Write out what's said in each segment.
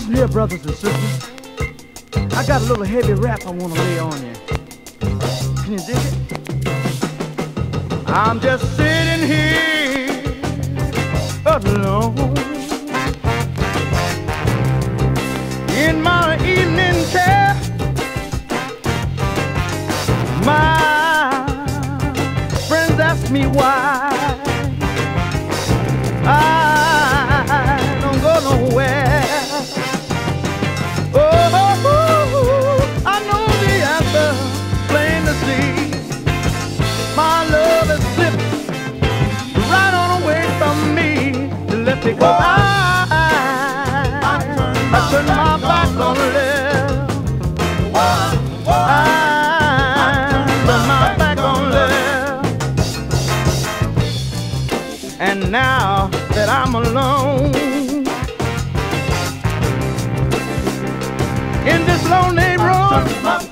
Listen here, brothers and sisters. I got a little heavy rap I want to lay on you. Can you dig it? I'm just sitting here alone in my evening chair. My friends ask me why I don't go nowhere. Oh, I know the answer, plain to see. My love has slipped right on away from me. Left because I turned my back on love. I turned my back on love. And now that I'm alone in this lonely road,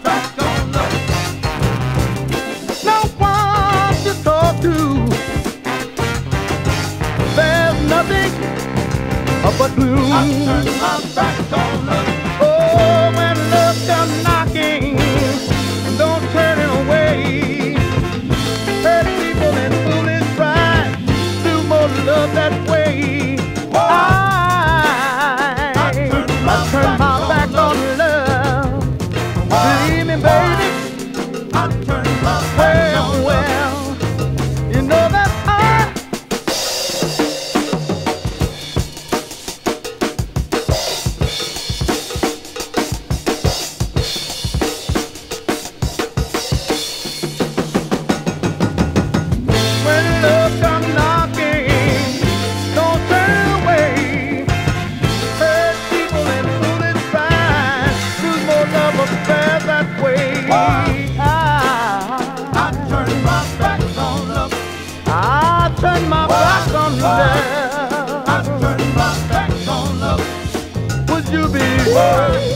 no one to talk to. There's nothing but gloom. I turn my back on love. Oh, when love comes knocking, don't turn it away. Hurt people and foolish pride do more love that way. I turn my back on love. Believe me, baby, I turn my back on love. Well, you know that when love comes knocking, don't turn away. Hurt people and foolish pride lose more love affair that way. I turn my back on love. I turn my back on love. I turn my back on love. Would you be?